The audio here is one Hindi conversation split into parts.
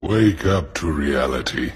Wake up to reality.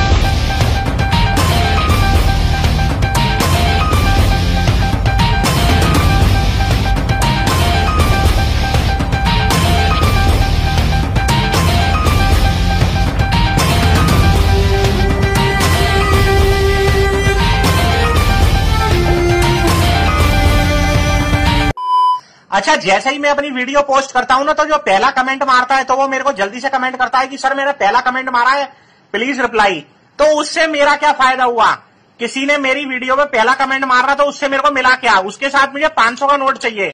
अच्छा, जैसे ही मैं अपनी वीडियो पोस्ट करता हूं ना, तो जो पहला कमेंट मारता है तो वो मेरे को जल्दी से कमेंट करता है कि सर मेरा पहला कमेंट मारा है, प्लीज रिप्लाई। तो उससे मेरा क्या फायदा हुआ? किसी ने मेरी वीडियो में पहला कमेंट मार रहा तो उससे मेरे को मिला क्या? उसके साथ मुझे 500 का नोट चाहिए।